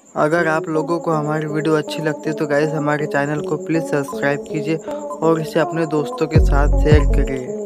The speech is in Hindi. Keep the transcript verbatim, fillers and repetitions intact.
अगर आप लोगों को हमारी वीडियो अच्छी लगती है तो गाइस हमारे चैनल को प्लीज़ सब्सक्राइब कीजिए और इसे अपने दोस्तों के साथ शेयर करिए।